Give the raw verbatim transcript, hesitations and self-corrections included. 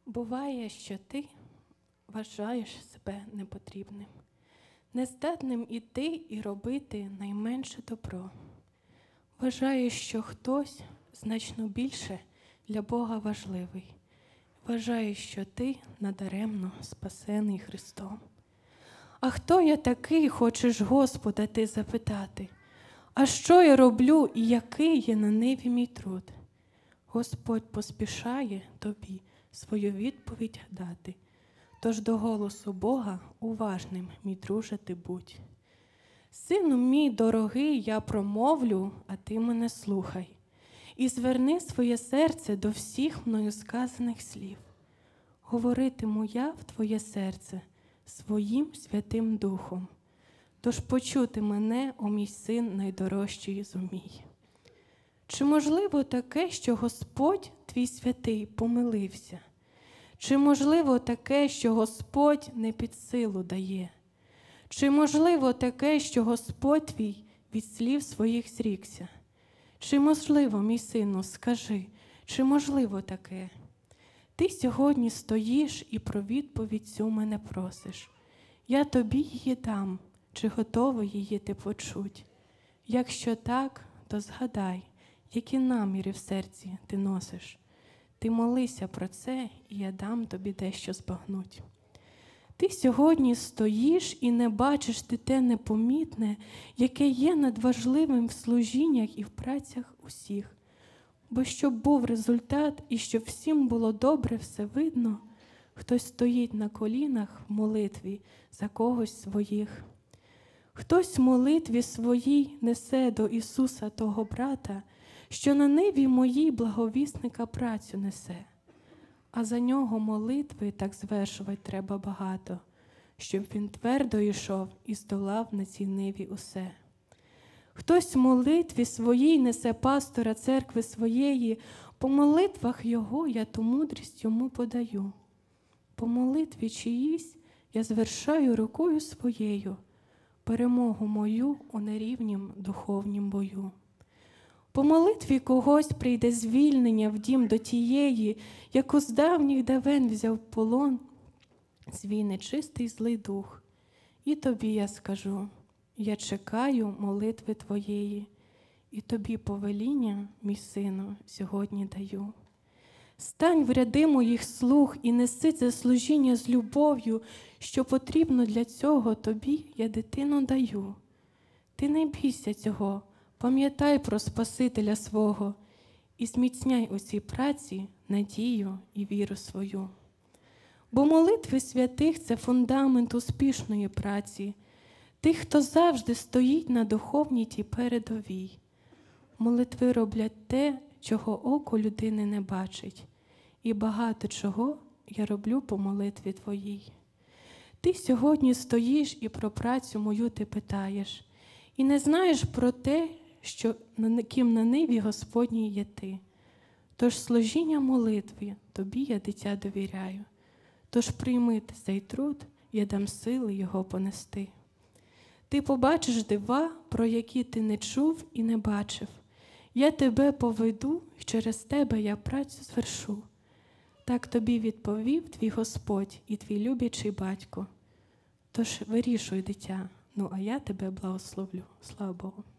Буває, що ти вважаєш себе непотрібним, нездатним іти і робити найменше добро. Вважаєш, що хтось значно більше для Бога важливий. Вважаєш, що ти надаремно спасений Христом. А хто я такий, хочеш Господа ти запитати? А що я роблю і який є на ниві мій труд? Господь поспішає тобі свою відповідь дати. Тож до голосу Бога уважним, мій друже, ти будь. Сину мій дорогий, я промовлю, а ти мене слухай. І зверни своє серце до всіх мною сказаних слів. Говоритиму я в твоє серце своїм Святим Духом. Тож почути мене, о мій син найдорожчий зумій. Чи можливо таке, що Господь твій святий помилився? Чи можливо таке, що Господь не під силу дає? Чи можливо таке, що Господь твій від слів своїх зрікся? Чи можливо, мій сину, скажи, чи можливо таке? Ти сьогодні стоїш і про відповідь цю мене просиш. Я тобі її дам, чи готовий її ти почуть? Якщо так, то згадай, які наміри в серці ти носиш. Ти молися про це, і я дам тобі дещо збагнуть. Ти сьогодні стоїш і не бачиш ти те непомітне, яке є надважливим в служіннях і в працях усіх. Бо щоб був результат і щоб всім було добре все видно, хтось стоїть на колінах в молитві за когось своїх. Хтось в молитві своїй несе до Ісуса того брата, що на ниві моїй благовісника працю несе. А за нього молитви так звершувати треба багато, щоб він твердо йшов і здолав на цій ниві усе. Хтось в молитві своїй несе пастора церкви своєї, по молитвах його я ту мудрість йому подаю. По молитві чиїсь я звершаю рукою своєю перемогу мою у нерівнім духовнім бою. По молитві когось прийде звільнення в дім до тієї, яку з давніх давен взяв в полон свій нечистий злий дух. І тобі я скажу, я чекаю молитви твоєї, і тобі повеління, мій сину, сьогодні даю. Стань в ряди моїх слуг і неси це служіння з любов'ю, що потрібно для цього тобі я дитину даю. Ти не бійся цього, пам'ятай про Спасителя свого і зміцняй у цій праці надію і віру свою. Бо молитви святих – це фундамент успішної праці, тих, хто завжди стоїть на духовній тій передовій. Молитви роблять те, чого око людини не бачить, і багато чого я роблю по молитві твоїй. Ти сьогодні стоїш і про працю мою ти питаєш, і не знаєш про те, що ким на ниві Господній є ти. Тож служіння молитві тобі я, дитя, довіряю. Тож прийми цей труд, я дам сили його понести. Ти побачиш дива, про які ти не чув і не бачив. Я тебе поведу, і через тебе я працю звершу. Так тобі відповів твій Господь і твій люблячий батько. Тож вирішуй, дитя, ну а я тебе благословлю. Слава Богу.